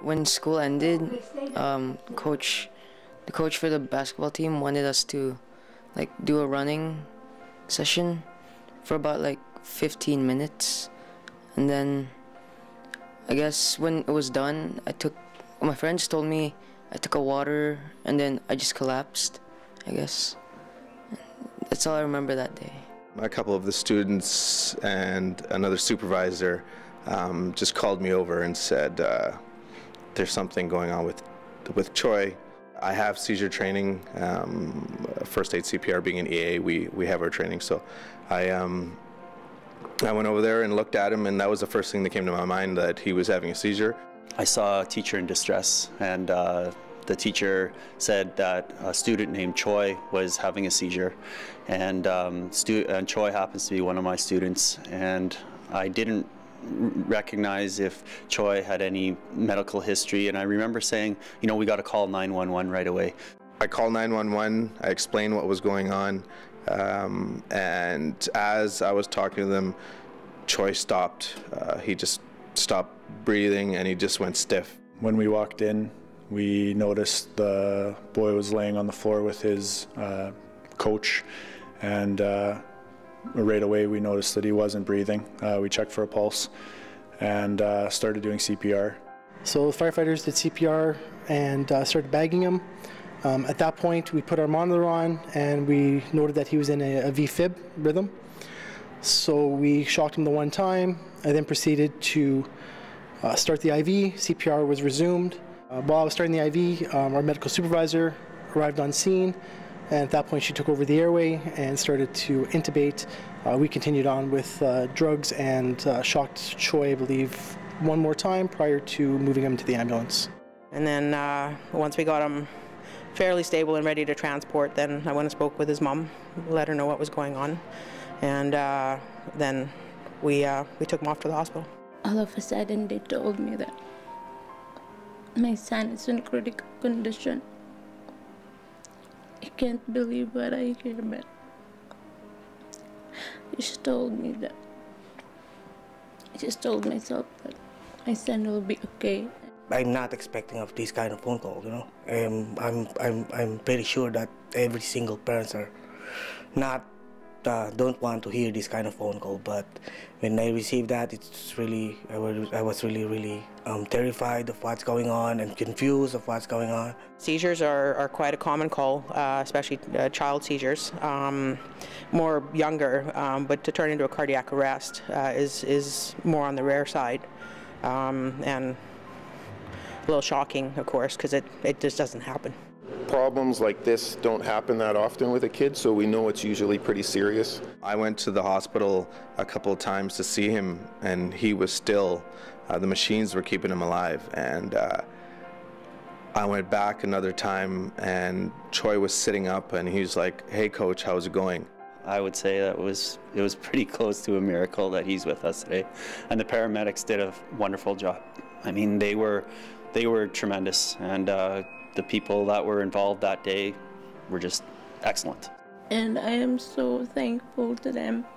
When school ended, the coach for the basketball team wanted us to do a running session for about 15 minutes, and then I guess when it was done, my friends told me I took a water and then I just collapsed, I guess. That's all I remember that day. A couple of the students and another supervisor just called me over and said there's something going on with Choie. I have seizure training, first aid CPR being an EA, we have our training, so I went over there and looked at him, and that was the first thing that came to my mind, that he was having a seizure. I saw a teacher in distress, and the teacher said that a student named Choie was having a seizure, and Choie happens to be one of my students, and I didn't recognize if Choie had any medical history, and I remember saying, you know, we got to call 911 right away. I called 911, I explained what was going on, and as I was talking to them, Choie stopped. He just stopped breathing and he just went stiff. When we walked in, we noticed the boy was laying on the floor with his coach, and right away we noticed that he wasn't breathing. We checked for a pulse and started doing CPR. So the firefighters did CPR and started bagging him. At that point we put our monitor on and we noted that he was in a V-fib rhythm. So we shocked him the one time. I then proceeded to start the IV. CPR was resumed. While I was starting the IV, our medical supervisor arrived on scene, and at that point she took over the airway and started to intubate. We continued on with drugs and shocked Choie, I believe, one more time prior to moving him to the ambulance. And then once we got him fairly stable and ready to transport, then I went and spoke with his mom, let her know what was going on, and then we took him off to the hospital. All of a sudden they told me that my son is in critical condition. I can't believe what I hear, but he just told me that. I just told myself that my son will be okay. I'm not expecting of this kind of phone call, you know. I'm pretty sure that every single parents are not don't want to hear this kind of phone call, but when I received that, it's really I was really terrified of what's going on and confused of what's going on. Seizures are quite a common call, especially child seizures, more younger, but to turn into a cardiac arrest is more on the rare side, and a little shocking, of course, because it just doesn't happen. Problems like this don't happen that often with a kid, so we know it's usually pretty serious. I went to the hospital a couple of times to see him, and he was still, the machines were keeping him alive. And I went back another time, and Choie was sitting up, and he was like, "Hey coach, how's it going?" I would say that it was pretty close to a miracle that he's with us today, and the paramedics did a wonderful job. I mean, they were tremendous, and the people that were involved that day were just excellent. And I am so thankful to them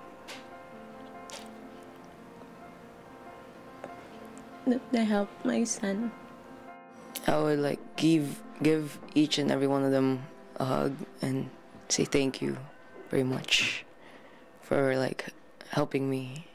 that they helped my son. I would give each and every one of them a hug and say thank you very much for helping me.